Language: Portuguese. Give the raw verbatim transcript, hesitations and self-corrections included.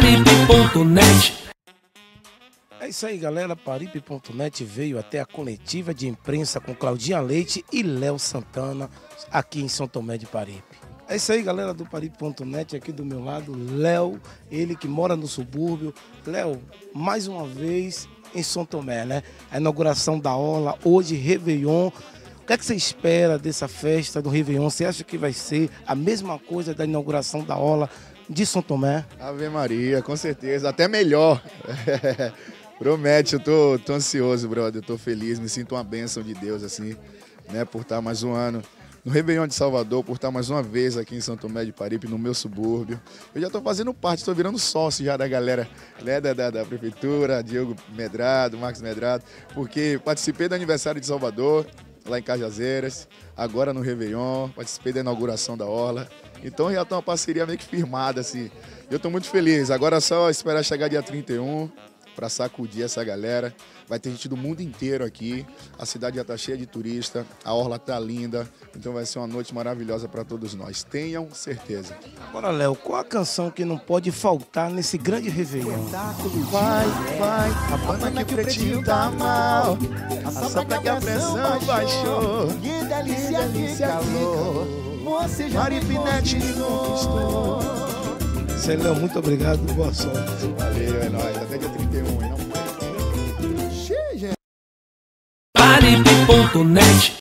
Paripe ponto net. É isso aí, galera. Paripe ponto net veio até a coletiva de imprensa com Claudinha Leite e Léo Santana, aqui em São Tomé de Paripe. É isso aí, galera do Paripe ponto net, aqui do meu lado, Léo, ele que mora no subúrbio. Léo, mais uma vez em São Tomé, né? A inauguração da Orla, hoje, Réveillon. O que é que você espera dessa festa do Réveillon? Você acha que vai ser a mesma coisa da inauguração da Orla de São Tomé? Ave Maria, com certeza, até melhor. Promete, eu tô, tô ansioso, brother, eu tô feliz, me sinto uma bênção de Deus, assim, né, por estar mais um ano no Réveillon de Salvador, por estar mais uma vez aqui em São Tomé de Paripe, no meu subúrbio. Eu já tô fazendo parte, tô virando sócio já da galera, né, da, da, da prefeitura, Diogo Medrado, Marcos Medrado, porque participei do aniversário de Salvador, lá em Cajazeiras, agora no Réveillon, participei da inauguração da Orla. Então já tá uma parceria meio que firmada, assim. Eu tô muito feliz, agora é só esperar chegar dia trinta e um, para sacudir essa galera. Vai ter gente do mundo inteiro aqui, a cidade já tá cheia de turista, a orla tá linda, então vai ser uma noite maravilhosa para todos nós, tenham certeza. Agora, Léo, qual a canção que não pode faltar nesse grande Réveillon? Vai, vai, a banda que o pretinho tá mal, assopra que a pressão baixou, que delícia, que calor, você já me conquistou. Isso aí, Léo, muito obrigado, boa sorte. Valeu, é nóis, até dia trinta e um, não Paripe ponto net.